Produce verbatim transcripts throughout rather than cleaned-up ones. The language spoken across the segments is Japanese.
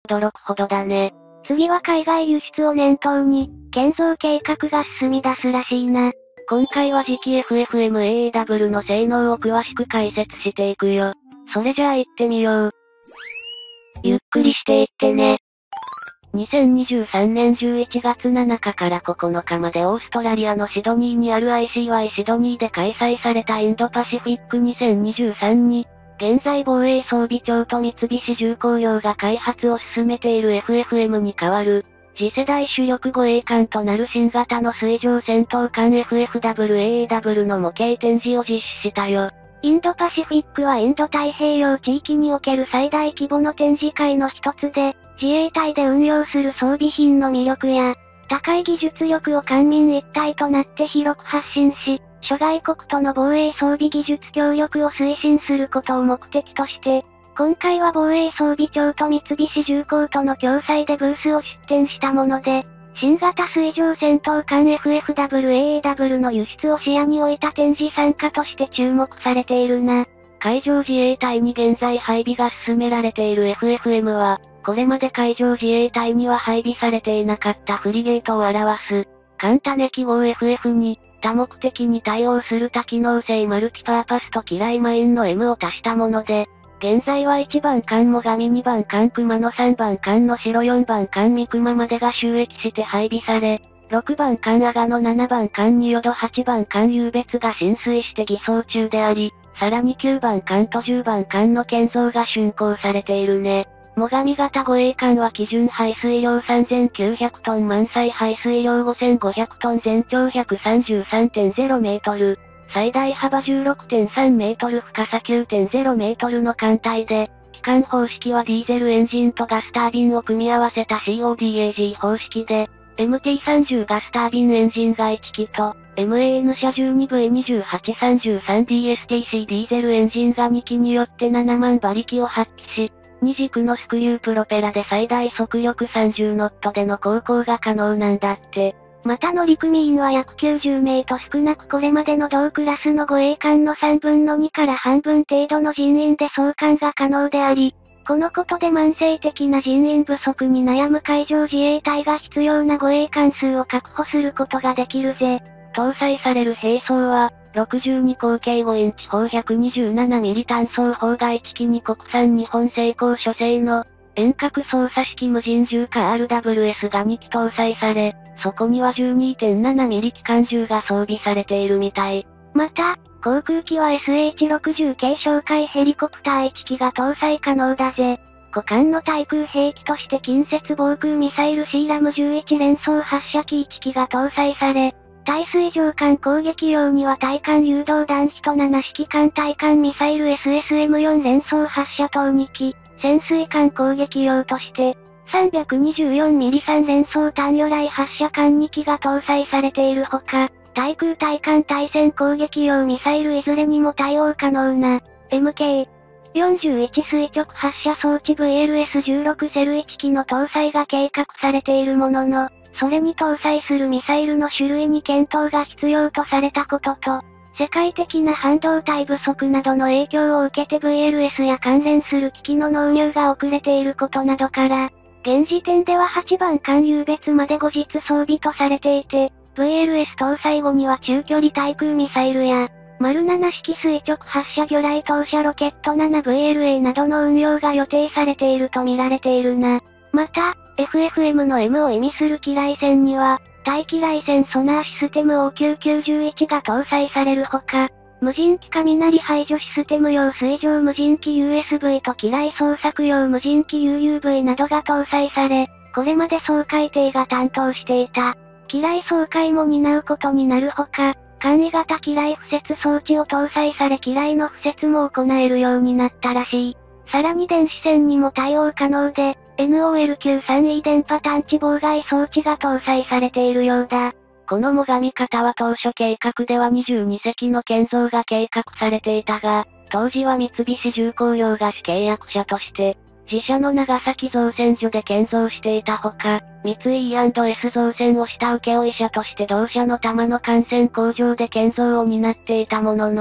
驚くほどだね。 次は海外輸出を念頭に、建造計画が進み出すらしいな。 今回は次期 エフエフエムエーエーダブリュー の性能を詳しく解説していくよ。それじゃあ行ってみよう。ゆっくりしていってね。にせんにじゅうさんねんじゅういちがつなのかからここのかまでオーストラリアのシドニーにある アイシーワイ シドニーで開催されたインドパシフィックにせんにじゅうさんに、現在防衛装備庁と三菱重工業が開発を進めている エフエフエム に代わる、次世代主力護衛艦となる新型の水上戦闘艦 エフエフダブリューエーエーダブリュー の模型展示を実施したよ。 インドパシフィックはインド太平洋地域における最大規模の展示会の一つで、自衛隊で運用する装備品の魅力や、高い技術力を官民一体となって広く発信し、諸外国との防衛装備技術協力を推進することを目的として、今回は防衛装備庁と三菱重工との共催でブースを出展したもので、新型水上戦闘艦 エフエフダブリューエーエーダブリュー の輸出を視野に置いた展示参加として注目されているな。 海上自衛隊に現在配備が進められている エフエフエム は、これまで海上自衛隊には配備されていなかったフリゲートを表す、艦種記号 エフエフ に、多目的に対応する多機能性マルチパーパスと機雷マインの エム を足したもので、現在はいちばん艦最上にばん艦熊のさんばん艦の白よんばん艦三熊までが収益して配備され、ろくばん艦阿賀のななばん艦仁淀はちばん艦湧別が浸水して偽装中であり、さらにきゅうばん艦とじゅうばん艦の建造が竣工されているね。最上型護衛艦は基準排水量さんぜんきゅうひゃくトン満載排水量ごせんごひゃくトン全長 ひゃくさんじゅうさんてんゼロメートル。最大幅 じゅうろくてんさんメートル深さ きゅうてんゼロメートルの艦隊で、機関方式はディーゼルエンジンとガスタービンを組み合わせた シーオーディーエージー 方式で、エムティーさんじゅう ガスタービンエンジンがいっ機と、エムエーエヌ 車 じゅうにブイにじゅうはちさんじゅうさんディーエスティーシー ディーゼルエンジンがに機によってななまん馬力を発揮し、に軸のスクリュープロペラで最大速力さんじゅうノットでの航行が可能なんだって。 また乗組員は約きゅうじゅうめいと少なくこれまでの同クラスの護衛艦のさんぶんのにから半分程度の人員で送還が可能であり、このことで慢性的な人員不足に悩む海上自衛隊が必要な護衛艦数を確保することができるぜ。 搭載される兵装は、ろくじゅうに口径ごインチ砲 ひゃくにじゅうななミリ 単装砲がいち機に国産日本製高所製の遠隔操作式無人銃火 アールダブリューエス がに機搭載され、そこには じゅうにてんななミリ 機関銃が装備されているみたい。 また、航空機は エスエイチろくじゅう 系哨戒ヘリコプターいち機が搭載可能だぜ。互換の対空兵器として近接防空ミサイル シーラムじゅういち 連装発射機いち機が搭載され、対水上艦攻撃用には対艦誘導弾機となな式艦対艦ミサイル エスエスエムよん 連装発射等に機、潜水艦攻撃用として、さんびゃくにじゅうよんミリさん連装単魚雷発射艦に機が搭載されているほか、対空対艦対戦攻撃用ミサイルいずれにも対応可能な、エムケーよんじゅういち 垂直発射装置 ブイエルエスじゅうろくゼロいち 機の搭載が計画されているものの、それに搭載するミサイルの種類に検討が必要とされたことと、世界的な半導体不足などの影響を受けて ブイエルエス や関連する機器の納入が遅れていることなどから、現時点でははちばん艦湧別まで後日装備とされていて、ブイエルエス 搭載後には中距離対空ミサイルや、丸なな式垂直発射魚雷投射ロケット ななブイエルエー などの運用が予定されていると見られているな。また、エフエフエム の エム を意味する機雷線には、対機雷線ソナーシステム オーきゅうきゅういち が搭載されるほか、無人機雷排除システム用水上無人機 ユーエスブイ と機雷捜索用無人機 ユーユーブイ などが搭載され、これまで掃海艇が担当していた、機雷掃海も担うことになるほか、簡易型機雷敷設装置を搭載され機雷の敷設も行えるようになったらしい。さらに電子戦にも対応可能で、エヌオーエルきゅうじゅうさんイー 電波探知妨害装置が搭載されているようだ。 この最上型は当初計画ではにじゅうに隻の建造が計画されていたが、当時は三菱重工業が主契約者として、自社の長崎造船所で建造していたほか、三井 イーアンドエス 造船を下請負者として同社の玉野艦船工場で建造を担っていたものの、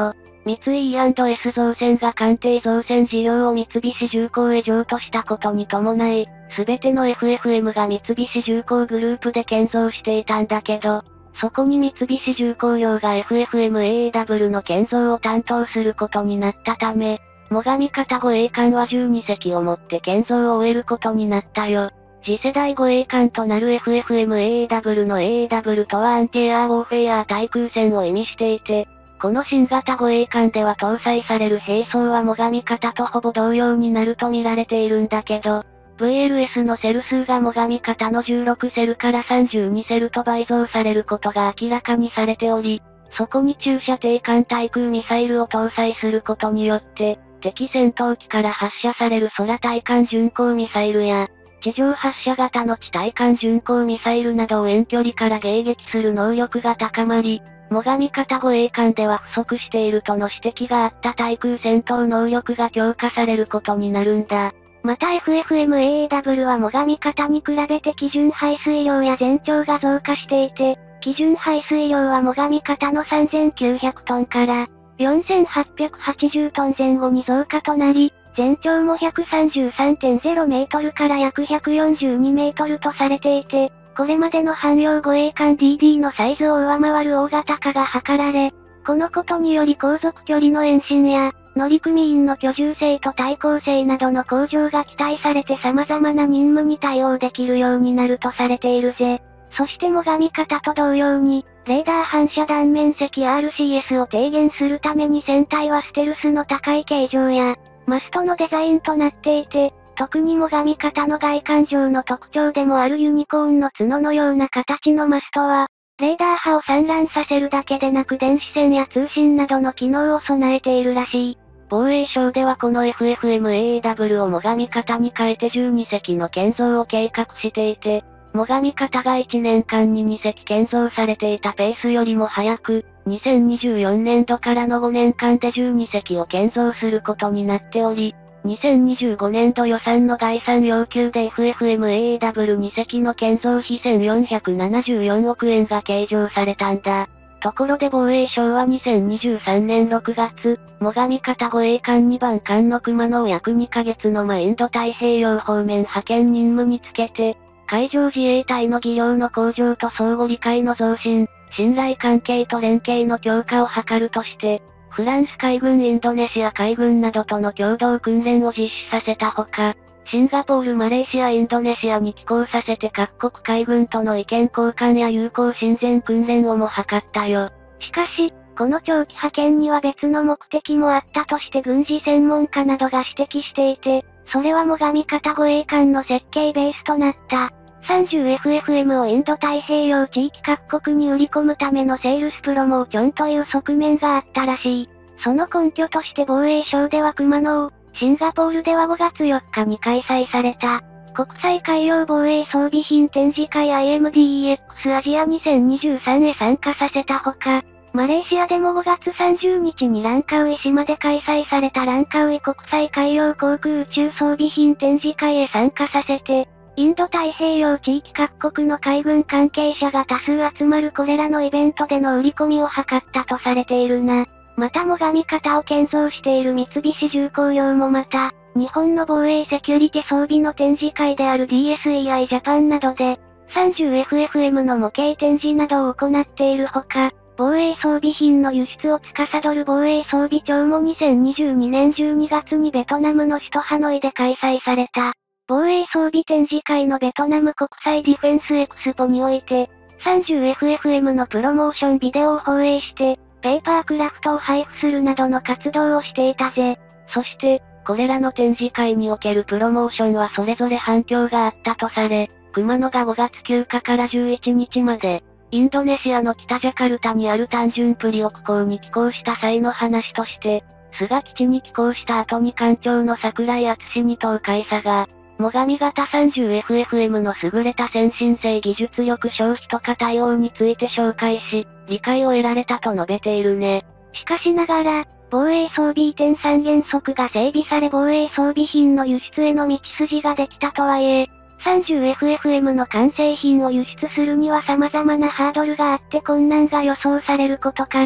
三井 イーアンドエス 造船が艦艇造船事業を三菱重工へ譲渡したことに伴い、すべての エフエフエム が三菱重工グループで建造していたんだけど、そこに三菱重工業が エフエフエムエーエーダブリュー の建造を担当することになったため、最上方護衛艦はじゅうにせきをもって建造を終えることになったよ。次世代護衛艦となる エフエフエムエーエーダブリュー の エーエーダブリュー とはアンティエアーウォーフェアー対空戦を意味していて、この新型護衛艦では搭載される兵装は最上方とほぼ同様になると見られているんだけど、ブイエルエス のセル数が最上方のじゅうろくセルからさんじゅうにセルと倍増されることが明らかにされており、そこに中射程艦対空ミサイルを搭載することによって、敵戦闘機から発射される空対艦巡航ミサイルや、地上発射型の地対艦巡航ミサイルなどを遠距離から迎撃する能力が高まり、最上方護衛艦では不足しているとの指摘があった対空戦闘能力が強化されることになるんだ。 また エフエフエムエーエーダブリュー は最上方に比べて基準排水量や全長が増加していて、基準排水量は最上方のさんぜんきゅうひゃくトンからよんせんはっぴゃくはちじゅうトン前後に増加となり、全長も ひゃくさんじゅうさんてんゼロメートルから約ひゃくよんじゅうにメートルとされていて、これまでの汎用護衛艦 ディーディー のサイズを上回る大型化が図られ、このことにより航続距離の延伸や、乗組員の居住性と対抗性などの向上が期待されて様々な任務に対応できるようになるとされているぜ。そして最上方と同様に、レーダー反射断面積 アールシーエス を低減するために船体はステルスの高い形状や、マストのデザインとなっていて、特に最上方の外観上の特徴でもあるユニコーンの角のような形のマストは、レーダー波を散乱させるだけでなく電子戦や通信などの機能を備えているらしい。 防衛省ではこの エフエフエムエーエーダブリュー を最上方に変えてじゅうにせきの建造を計画していて、最上方がいちねんかんににせき建造されていたペースよりも早く、にせんにじゅうよねんどからのごねんかんでじゅうにせきを建造することになっており、にせんにじゅうごねんど予算の概算要求で エフエフエムエーエーダブリューにせきの建造費せんよんひゃくななじゅうよんおくえんが計上されたんだ。ところで防衛省はにせんにじゅうさんねんろくがつ、最上方護衛艦にばん艦の熊野を約にかげつのまインド太平洋方面派遣任務につけて、海上自衛隊の技量の向上と相互理解の増進、信頼関係と連携の強化を図るとして、フランス海軍インドネシア海軍などとの共同訓練を実施させたほか、シンガポール、マレーシア、インドネシアに寄港させて各国海軍との意見交換や友好親善訓練をも図ったよ。 しかし、この長期派遣には別の目的もあったとして軍事専門家などが指摘していて、それは最上方護衛艦の設計ベースとなった、さんじゅうエフエフエム をインド太平洋地域各国に売り込むためのセールスプロモーションという側面があったらしい。その根拠として防衛省では熊野を、シンガポールではごがつよっかに開催された、国際海洋防衛装備品展示会 アイエムディーイーエックス アジアにせんにじゅうさんへ参加させたほか、マレーシアでもごがつさんじゅうにちにランカウイ島で開催されたランカウイ国際海洋航空宇宙装備品展示会へ参加させて、インド太平洋地域各国の海軍関係者が多数集まるこれらのイベントでの売り込みを図ったとされているな。また最上方を建造している三菱重工業もまた、日本の防衛セキュリティ装備の展示会である ディーエスイーアイ ジャパンなどで、さんじゅうエフエフエム の模型展示などを行っているほか、防衛装備品の輸出を司る防衛装備庁もにせんにじゅうにねんじゅうにがつにベトナムの首都ハノイで開催された、防衛装備展示会のベトナム国際ディフェンスエクスポにおいて、さんじゅうエフエフエム のプロモーションビデオを放映して、ペーパークラフトを配布するなどの活動をしていたぜ。 そして、これらの展示会におけるプロモーションはそれぞれ反響があったとされ、熊野がごがつきゅうかからじゅういちにちまで、インドネシアの北ジャカルタにあるタンジュンプリオ空港に寄港した際の話として、菅基地に寄港した後に艦長の桜井敦に東海佐が、最上型 さんじゅうエフエフエム の優れた先進性技術力消費とか対応について紹介し、理解を得られたと述べているね。 しかしながら、防衛装備移転三原則が整備され防衛装備品の輸出への道筋ができたとはいえ、さんじゅうエフエフエム の完成品を輸出するには様々なハードルがあって困難が予想されることから、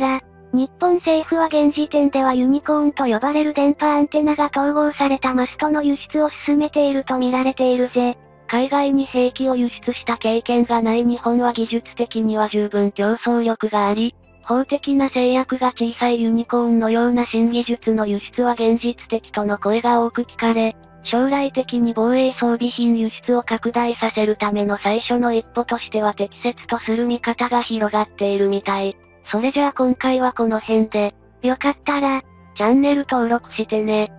日本政府は現時点ではユニコーンと呼ばれる電波アンテナが統合されたマストの輸出を進めていると見られているぜ。 海外に兵器を輸出した経験がない日本は技術的には十分競争力があり、法的な制約が小さいユニコーンのような新技術の輸出は現実的との声が多く聞かれ、将来的に防衛装備品輸出を拡大させるための最初の一歩としては適切とする見方が広がっているみたい。それじゃあ今回はこの辺で、 よかったら、 チャンネル登録してね。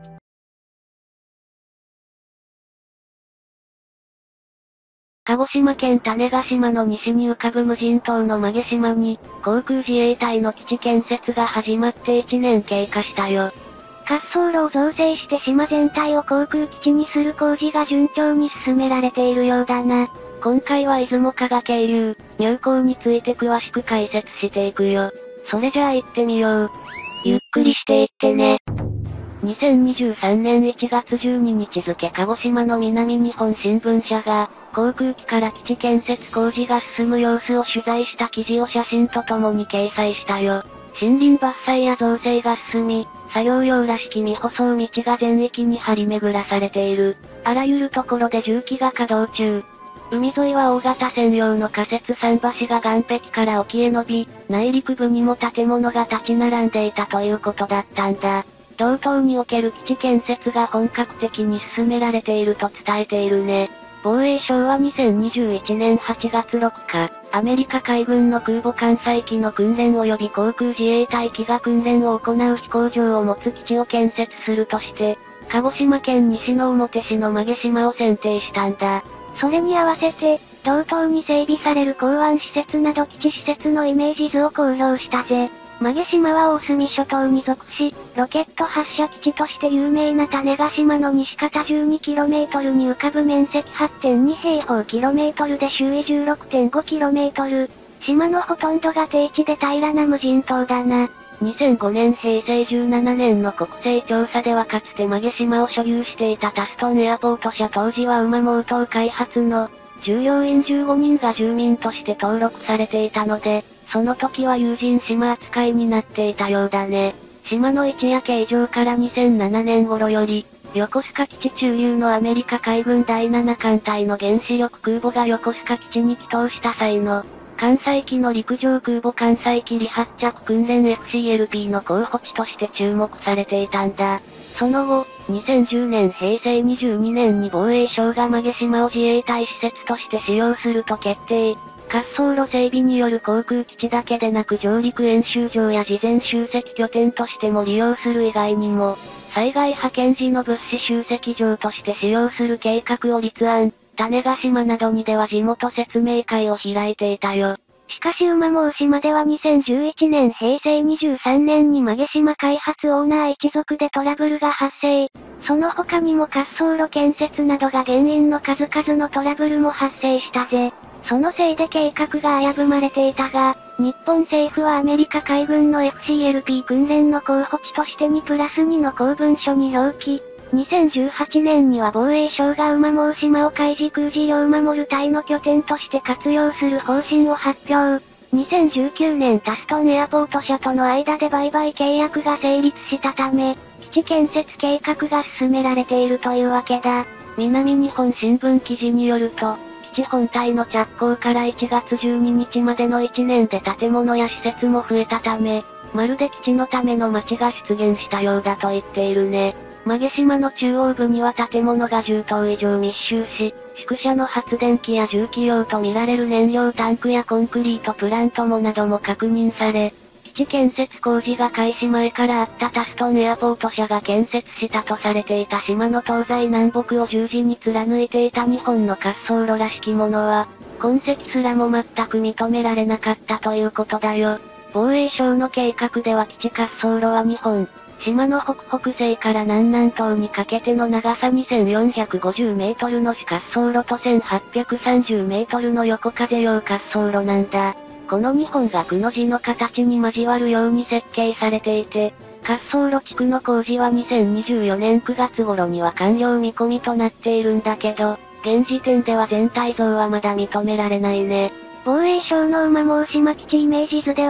鹿児島県種子島の西に浮かぶ無人島の曲島に、航空自衛隊の基地建設が始まっていちねん経過したよ。 滑走路を造成して島全体を航空基地にする工事が順調に進められているようだな。 今回は出雲加賀経由、入港について詳しく解説していくよ。それじゃあ行ってみよう。 ゆっくりしていってね。 にせんにじゅうさんねんいちがつじゅうににち付鹿児島の南日本新聞社が、航空機から基地建設工事が進む様子を取材した記事を写真とともに掲載したよ。森林伐採や造成が進み、作業用らしき未舗装道が全域に張り巡らされている。あらゆるところで重機が稼働中。海沿いは大型専用の仮設桟橋が岸壁から沖へ伸び、内陸部にも建物が立ち並んでいたということだったんだ。同島における基地建設が本格的に進められていると伝えているね。防衛省はにせんにじゅういちねんはちがつろっか、アメリカ海軍の空母艦載機の訓練及び航空自衛隊機が訓練を行う飛行場を持つ基地を建設するとして、鹿児島県西之表市の曲島を選定したんだ。 それに合わせて、同島に整備される港湾施設など基地施設のイメージ図を公表したぜ。曲島は大隅諸島に属し、ロケット発射基地として有名な種子島の西方 じゅうにキロメートル に浮かぶ面積 はちてんにへいほうキロメートルで周囲 じゅうろくてんごキロメートル。島のほとんどが低地で平らな無人島だな。 にせんごねんへいせいじゅうななねんの国勢調査ではかつて曲島を所有していたタストンエアポート社当時は馬毛島開発の従業員じゅうごにんが住民として登録されていたので、その時は有人島扱いになっていたようだね。島の位置や形状からにせんななねん頃より、横須賀基地駐留のアメリカ海軍だいなな艦隊の原子力空母が横須賀基地に帰投した際の、艦載機の陸上空母艦載機離発着訓練 エフシーエルピー の候補地として注目されていたんだ。その後、にせんじゅうねんへいせいにじゅうにねんに防衛省が曲島を自衛隊施設として使用すると決定。滑走路整備による航空基地だけでなく上陸演習場や事前集積拠点としても利用する以外にも、災害派遣時の物資集積場として使用する計画を立案、種子島などにでは地元説明会を開いていたよ。 しかし馬毛島ではにせんじゅういちねんへいせいにじゅうさんねんに曲島開発オーナー一族でトラブルが発生。その他にも滑走路建設などが原因の数々のトラブルも発生したぜ。そのせいで計画が危ぶまれていたが、日本政府はアメリカ海軍の エフシーエルピー 訓練の候補地としてにプラスにの公文書に表記。にせんじゅうはちねんには防衛省が馬毛島を海事空事業守る隊の拠点として活用する方針を発表。にせんじゅうきゅうねんタストンエアポート社との間で売買契約が成立したため、基地建設計画が進められているというわけだ。 南日本新聞記事によると、基地本体の着工からいちがつじゅうににちまでのいちねんで建物や施設も増えたため、まるで基地のための街が出現したようだと言っているね。曲島の中央部には建物がじゅうとう以上密集し、宿舎の発電機や重機用とみられる燃料タンクやコンクリートプラントもなども確認され、基地建設工事が開始前からあったタストンエアポート社が建設したとされていた島の東西南北を十字に貫いていた日本の滑走路らしきものは、痕跡すらも全く認められなかったということだよ。防衛省の計画では基地滑走路は日本、島の北北西から南南東にかけての長さにせんよんひゃくごじゅうメートルの主滑走路とせんはっぴゃくさんじゅうメートルの横風用滑走路なんだ。このにほんがくの字の形に交わるように設計されていて、滑走路地区の工事はにせんにじゅうよねんくがつ頃には完了見込みとなっているんだけど、現時点では全体像はまだ認められないね。 防衛省の馬毛島基地イメージ図では、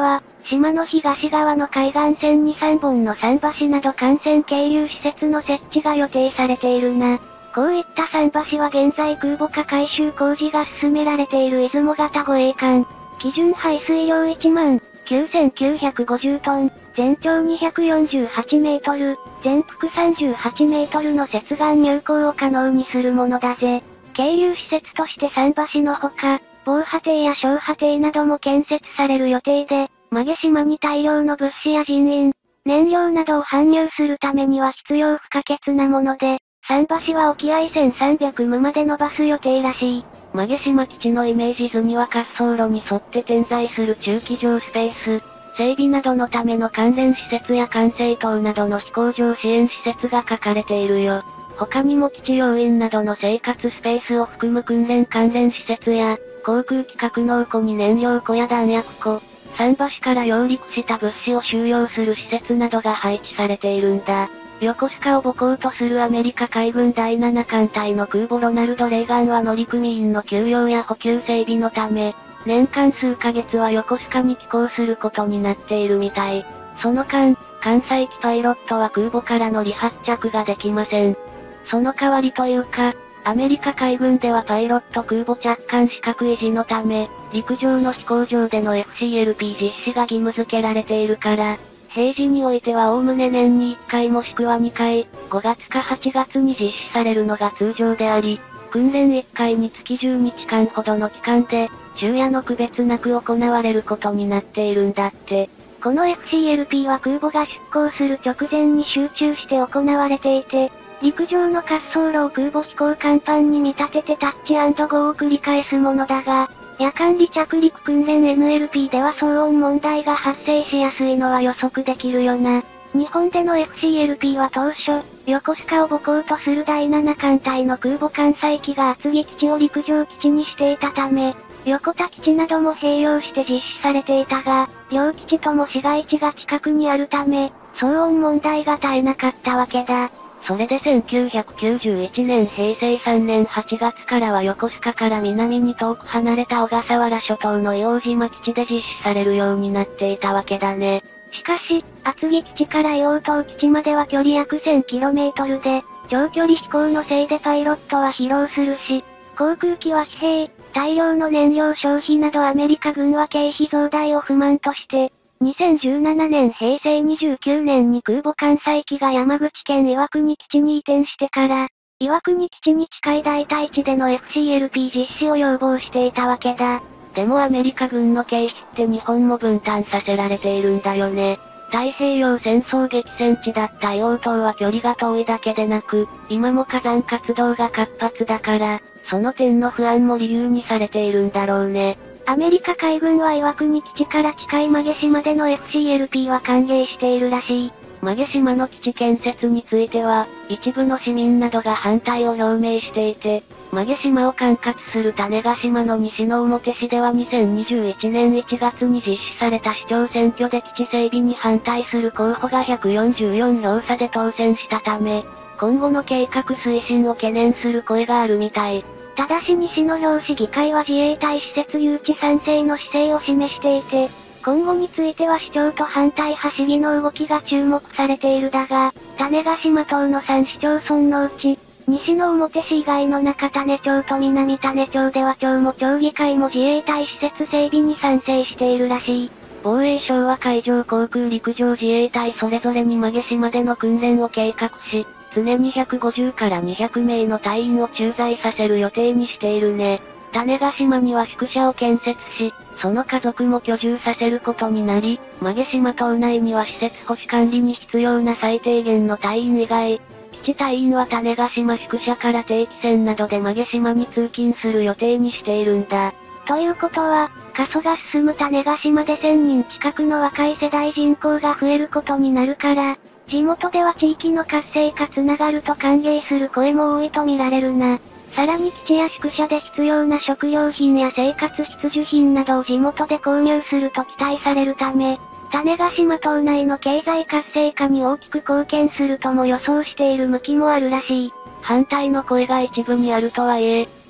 島の東側の海岸線にさんぼんの桟橋など艦船係留施設の設置が予定されているな。こういった桟橋は現在空母化改修工事が進められている出雲型護衛艦。基準排水量いちまんきゅうせんきゅうひゃくごじゅうトン、全長にひゃくよんじゅうはちメートル、全幅さんじゅうはちメートルの接岸入港を可能にするものだぜ。係留施設として桟橋のほか、防波堤や小波堤なども建設される予定で、馬毛島に大量の物資や人員、燃料などを搬入するためには必要不可欠なもので、桟橋は沖合せんさんびゃくムまで伸ばす予定らしい。 馬毛島基地のイメージ図には滑走路に沿って点在する駐機場スペース、整備などのための関連施設や管制塔などの飛行場支援施設が書かれているよ。他にも基地要員などの生活スペースを含む訓練関連施設や、航空機格納庫に燃料庫や弾薬庫、桟橋から揚陸した物資を収容する施設などが配置されているんだ。横須賀を母港とするアメリカ海軍だいなな艦隊の空母ロナルド・レーガンは乗組員の給養や補給整備のため、年間数ヶ月は横須賀に寄港することになっているみたい。その間、関西機パイロットは空母からの離発着ができません。その代わりというか、アメリカ海軍ではパイロット空母着艦資格維持のため、陸上の飛行場での エフシーエルピー 実施が義務付けられているから、平時においては概ね年にいっかいもしくはにかい、ごがつかはちがつに実施されるのが通常であり、訓練いっかいにつきじゅうにちかんほどの期間で、昼夜の区別なく行われることになっているんだって。 この エフシーエルピー は空母が出港する直前に集中して行われていて、陸上の滑走路を空母飛行甲板に見立ててタッチ&ゴーを繰り返すものだが、夜間離着陸訓練 エヌエルピー では騒音問題が発生しやすいのは予測できるよな。日本での エフシーエルピー は当初、横須賀を母港とするだいなな艦隊の空母艦載機が厚木基地を陸上基地にしていたため、横田基地なども併用して実施されていたが、両基地とも市街地が近くにあるため、騒音問題が絶えなかったわけだ。 それでせんきゅうひゃくきゅうじゅういちねんへいせいさんねんはちがつからは横須賀から南に遠く離れた小笠原諸島の硫黄島基地で実施されるようになっていたわけだね。 しかし、厚木基地から硫黄島基地までは距離約 せんキロメートル で、長距離飛行のせいでパイロットは疲労するし、航空機は疲弊、大量の燃料消費などアメリカ軍は経費増大を不満として、にせんじゅうななねんへいせいにじゅうきゅうねんに空母艦載機が山口県岩国基地に移転してから、岩国基地に近い代替地での エフシーエルピー 実施を要望していたわけだ。 でもアメリカ軍の経費って日本も分担させられているんだよね。太平洋戦争激戦地だった硫黄島は距離が遠いだけでなく、今も火山活動が活発だから、その点の不安も理由にされているんだろうね。 アメリカ海軍は岩国基地から近い馬毛島での エフシーエルピー は歓迎しているらしい。 馬毛島の基地建設については、一部の市民などが反対を表明していて、馬毛島を管轄する種子島の西之表市ではにせんにじゅういちねんいちがつに実施された市長選挙で基地整備に反対する候補がひゃくよんじゅうよんひょう差で当選したため、今後の計画推進を懸念する声があるみたい。 ただし西之表市議会は自衛隊施設誘致賛成の姿勢を示していて、今後については市長と反対派市議の動きが注目されているだが、種子島島のさん市町村のうち、西之表市以外の中種町と南種町では町も町議会も自衛隊施設整備に賛成しているらしい。 防衛省は海上航空陸上自衛隊それぞれに馬毛島での訓練を計画し、常にひゃくごじゅうからにひゃくめいの隊員を駐在させる予定にしているね。種子島には宿舎を建設し、その家族も居住させることになり、馬毛島島内には施設保守管理に必要な最低限の隊員以外、基地隊員は種子島宿舎から定期船などで馬毛島に通勤する予定にしているんだ。 ということは、過疎が進む種子島でせんにん近くの若い世代人口が増えることになるから、地元では地域の活性化つながると歓迎する声も多いと見られるな。さらに基地や宿舎で必要な食料品や生活必需品などを地元で購入すると期待されるため、種子島島内の経済活性化に大きく貢献するとも予想している向きもあるらしい。 反対の声が一部にあるとはいえ、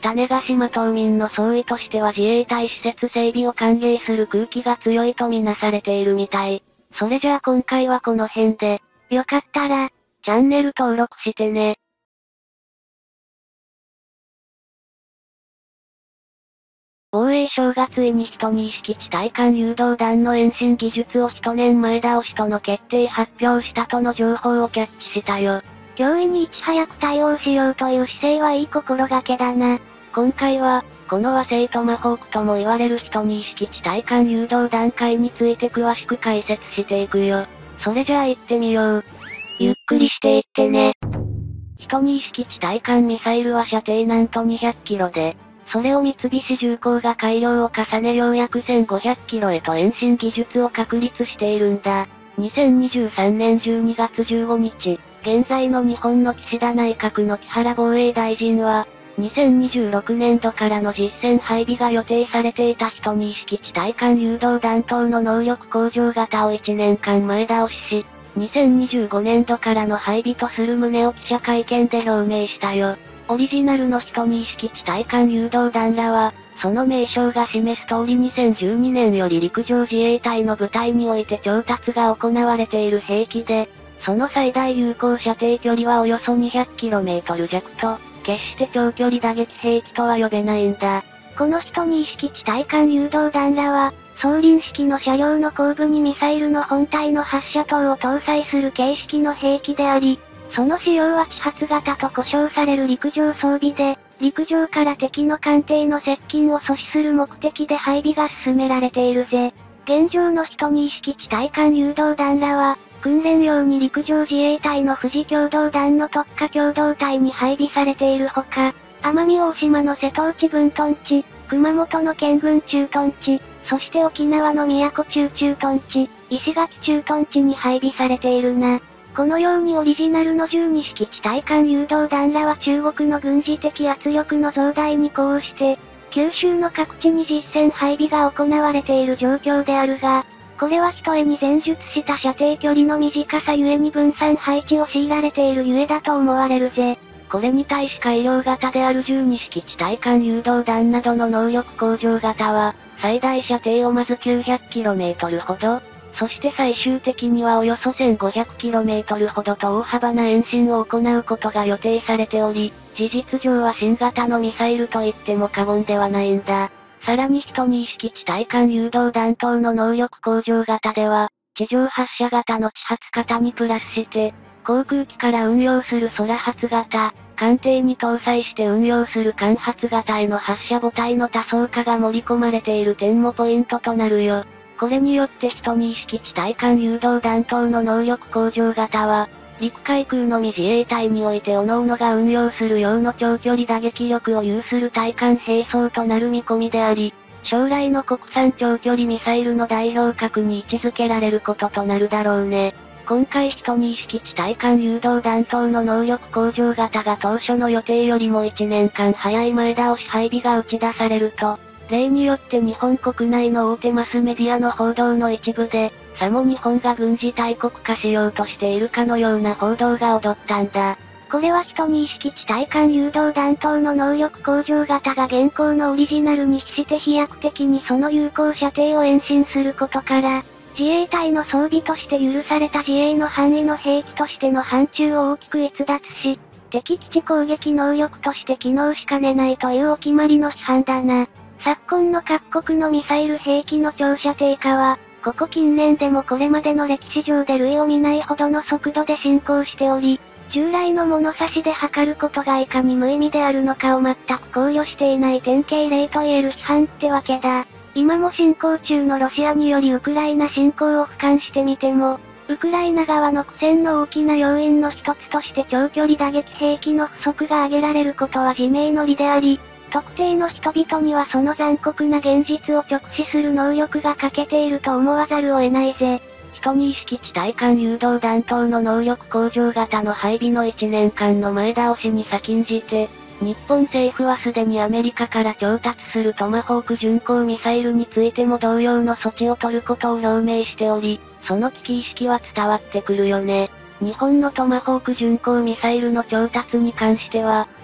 種子島島民の総意としては自衛隊施設整備を歓迎する空気が強いとみなされているみたい。それじゃあ今回はこの辺で、 よかったら、 チャンネル登録してね。防衛省がついに12式地対艦誘導弾の演進技術を一年前倒しとの決定発表したとの情報をキャッチしたよ。 脅威にいち早く対応しようという姿勢はいい心がけだな。 今回は、この和製トマホークとも言われる12式地対艦誘導弾塊について詳しく解説していくよ。それじゃあ行ってみよう。ゆっくりしていってね。12式地対艦ミサイルは射程なんとにひゃくキロで、それを三菱重工が改良を重ねようやくせんごひゃくキロへと遠心技術を確立しているんだ。にせんにじゅうさんねんじゅうにがつじゅうごにち、現在の日本の岸田内閣の木原防衛大臣は、にせんにじゅうろくねんどからの実戦配備が予定されていた12式地対艦誘導弾頭の能力向上型をいちねんかん前倒しし、にせんにじゅうごねんどからの配備とする旨を記者会見で表明したよ。オリジナルの12式地対艦誘導弾らは、その名称が示す通りにせんじゅうにねんより陸上自衛隊の部隊において調達が行われている兵器で、その最大有効射程距離はおよそにひゃくキロメートル弱と、決して長距離打撃兵器とは呼べないんだ。 この12式地対艦誘導弾らは、装輪式の車両の後部にミサイルの本体の発射塔を搭載する形式の兵器であり、その使用は揮発型と呼称される陸上装備で、陸上から敵の艦艇の接近を阻止する目的で配備が進められているぜ。現状の12式地対艦誘導弾らは、訓練用に陸上自衛隊の富士共同団の特化共同隊に配備されているほか、奄美大島の瀬戸内分屯地、熊本の県軍駐屯地、そして沖縄の宮古中駐屯地、石垣駐屯地に配備されているな。このようにオリジナルのじゅうに式地対艦誘導弾らは中国の軍事的圧力の増大に呼応して、九州の各地に実戦配備が行われている状況であるが、これはひとえに前述した射程距離の短さゆえに分散配置を強いられているゆえだと思われるぜ。 これに対し改良型であるじゅうに式地対艦誘導弾などの能力向上型は、最大射程をまず きゅうひゃくキロメートル ほど、そして最終的にはおよそ せんごひゃくキロメートル ほどと大幅な遠心を行うことが予定されており、事実上は新型のミサイルと言っても過言ではないんだ。さらに12式地対艦誘導弾頭の能力向上型では、地上発射型の地発型にプラスして、航空機から運用する空発型、艦艇に搭載して運用する艦発型への発射母体の多層化が盛り込まれている点もポイントとなるよ。これによって12式地対艦誘導弾頭の能力向上型は、陸海空のみ自衛隊において各々が運用する用の長距離打撃力を有する対艦兵装となる見込みであり、将来の国産長距離ミサイルの代表格に位置づけられることとなるだろうね。今回12式地対艦誘導弾頭の能力向上型が当初の予定よりもいちねんかん早い前倒し配備が打ち出されると、例によって日本国内の大手マスメディアの報道の一部で、さも日本が軍事大国化しようとしているかのような報道が踊ったんだ。 これは12式地対艦誘導弾頭の能力向上型が現行のオリジナルに比して飛躍的にその有効射程を延伸することから、自衛隊の装備として許された自衛の範囲の兵器としての範疇を大きく逸脱し、敵基地攻撃能力として機能しかねないというお決まりの批判だな。昨今の各国のミサイル兵器の長射程化は、ここ近年でもこれまでの歴史上で類を見ないほどの速度で進行しており、従来の物差しで測ることがいかに無意味であるのかを全く考慮していない典型例と言える批判ってわけだ。今も進行中のロシアによりウクライナ侵攻を俯瞰してみても、ウクライナ側の苦戦の大きな要因の一つとして長距離打撃兵器の不足が挙げられることは自明の理であり、特定の人々にはその残酷な現実を直視する能力が欠けていると思わざるを得ないぜ。 12式地対艦誘導弾頭の能力向上型の配備のいちねんかんの前倒しに先んじて、日本政府はすでにアメリカから調達するトマホーク巡航ミサイルについても同様の措置を取ることを表明しており、その危機意識は伝わってくるよね。日本のトマホーク巡航ミサイルの調達に関しては、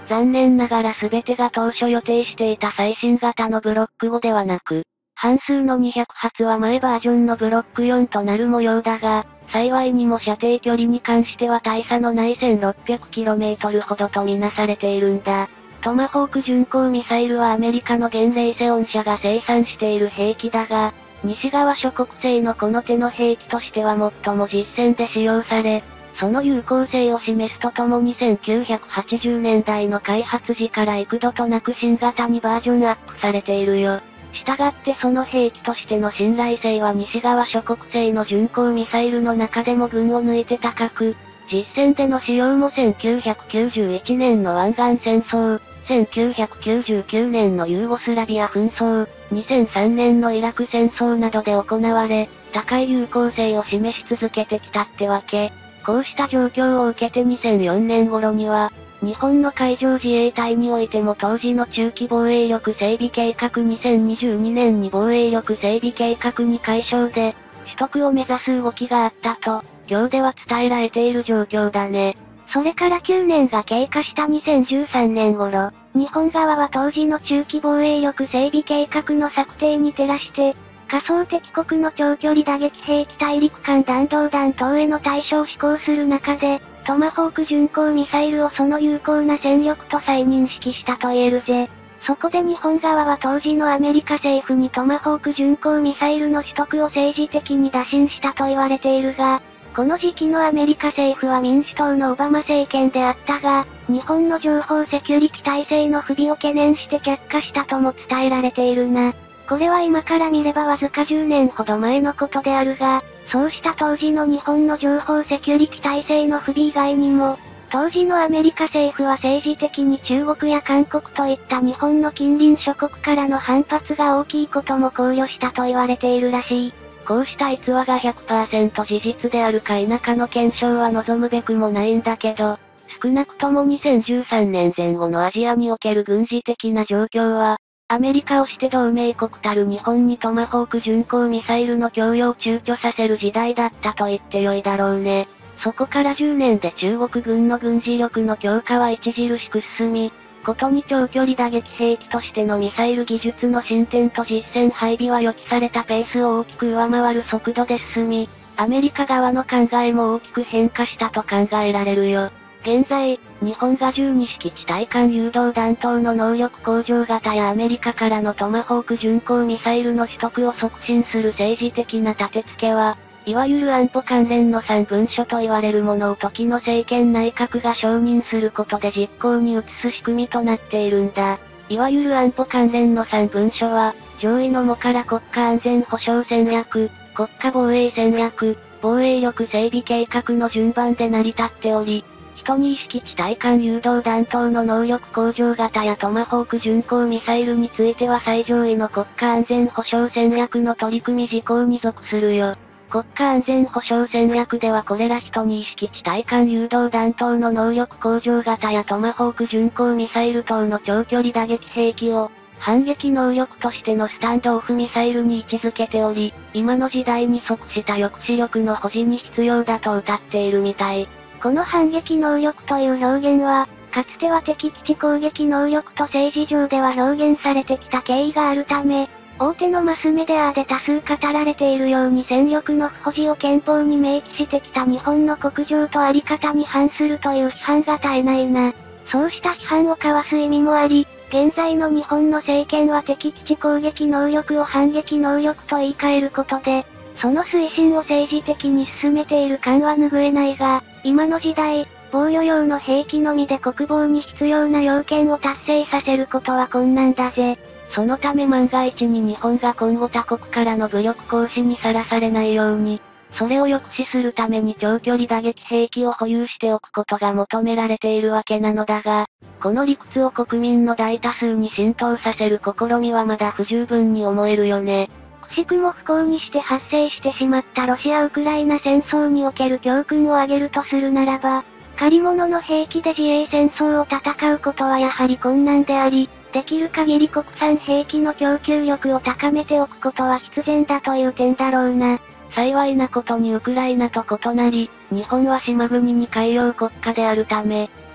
残念ながら全てが当初予定していた最新型のブロックごではなく、半数のにひゃくはつは前バージョンのブロックよんとなる模様だが、幸いにも射程距離に関しては大差のない せんろっぴゃくキロメートル ほどとみなされているんだ。トマホーク巡航ミサイルはアメリカの現レイセオン社が生産している兵器だが、西側諸国製のこの手の兵器としては最も実戦で使用され、その有効性を示すとともにせんきゅうひゃくはちじゅうねんだいの開発時から幾度となく新型にバージョンアップされているよ。したがってその兵器としての信頼性は西側諸国製の巡航ミサイルの中でも群を抜いて高く、実戦での使用もせんきゅうひゃくきゅうじゅういちねんの湾岸戦争、せんきゅうひゃくきゅうじゅうきゅうねんのユーゴスラビア紛争、にせんさんねんのイラク戦争などで行われ、高い有効性を示し続けてきたってわけ。こうした状況を受けてにせんよねん頃には、日本の海上自衛隊においても当時の中期防衛力整備計画にせんにじゅうにねんに防衛力整備計画に改称で、取得を目指す動きがあったと、今日では伝えられている状況だね。 それからきゅうねんが経過したにせんじゅうさんねん頃、日本側は当時の中期防衛力整備計画の策定に照らして、仮想敵国の長距離打撃兵器大陸間弾道弾等への対処を施行する中で、トマホーク巡航ミサイルをその有効な戦力と再認識したと言えるぜ。そこで日本側は当時のアメリカ政府にトマホーク巡航ミサイルの取得を政治的に打診したと言われているが、この時期のアメリカ政府は民主党のオバマ政権であったが、日本の情報セキュリティ体制の不備を懸念して却下したとも伝えられているな。これは今から見ればわずかじゅうねんほど前のことであるが、そうした当時の日本の情報セキュリティ体制の不備以外にも、当時のアメリカ政府は政治的に中国や韓国といった日本の近隣諸国からの反発が大きいことも考慮したと言われているらしい。 こうした逸話が ひゃくパーセント 事実であるか否かの検証は望むべくもないんだけど、少なくともにせんじゅうさんねんぜん後のアジアにおける軍事的な状況は、アメリカをして同盟国たる日本にトマホーク巡航ミサイルの供与を躊躇させる時代だったと言ってよいだろうね。そこからじゅうねんで中国軍の軍事力の強化は著しく進み、ことに長距離打撃兵器としてのミサイル技術の進展と実戦配備は予期されたペースを大きく上回る速度で進み、アメリカ側の考えも大きく変化したと考えられるよ。現在、日本がじゅうに式地対艦誘導弾等の能力向上型やアメリカからのトマホーク巡航ミサイルの取得を促進する政治的な立て付けは、いわゆる安保関連のさん文書と言われるものを時の政権内閣が承認することで実行に移す仕組みとなっているんだ。いわゆる安保関連のさん文書は、上位のもから国家安全保障戦略、国家防衛戦略、防衛力整備計画の順番で成り立っており、に式地対艦誘導弾等の能力向上型やトマホーク巡航ミサイルについては最上位の国家安全保障戦略の取り組み事項に属するよ。国家安全保障戦略ではこれらに式地対艦誘導弾等の能力向上型やトマホーク巡航ミサイル等の長距離打撃兵器を、反撃能力としてのスタンドオフミサイルに位置づけており、今の時代に即した抑止力の保持に必要だと謳っているみたい。 この反撃能力という表現は、かつては敵基地攻撃能力と政治上では表現されてきた経緯があるため、大手のマスメディアで多数語られているように戦力の不保持を憲法に明記してきた日本の国情とあり方に反するという批判が絶えないな。そうした批判をかわす意味もあり、現在の日本の政権は敵基地攻撃能力を反撃能力と言い換えることで、その推進を政治的に進めている感は拭えないが、今の時代、防御用の兵器のみで国防に必要な要件を達成させることは困難だぜ。 そのため万が一に日本が今後他国からの武力行使にさらされないように、それを抑止するために長距離打撃兵器を保有しておくことが求められているわけなのだが、この理屈を国民の大多数に浸透させる試みはまだ不十分に思えるよね。 くしくも不幸にして発生してしまったロシア・ウクライナ戦争における教訓を挙げるとするならば、借り物の兵器で自衛戦争を戦うことはやはり困難であり、できる限り国産兵器の供給力を高めておくことは必然だという点だろうな。 幸いなことにウクライナと異なり、日本は島国に海洋国家であるため、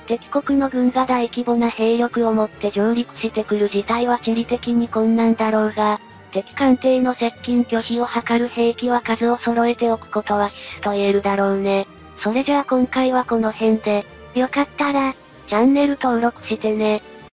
敵国の軍が大規模な兵力を持って上陸してくる事態は地理的に困難だろうが、敵艦艇の接近拒否を図る兵器は数を揃えておくことは必須と言えるだろうね。それじゃあ今回はこの辺で、 よかったら、 チャンネル登録してね。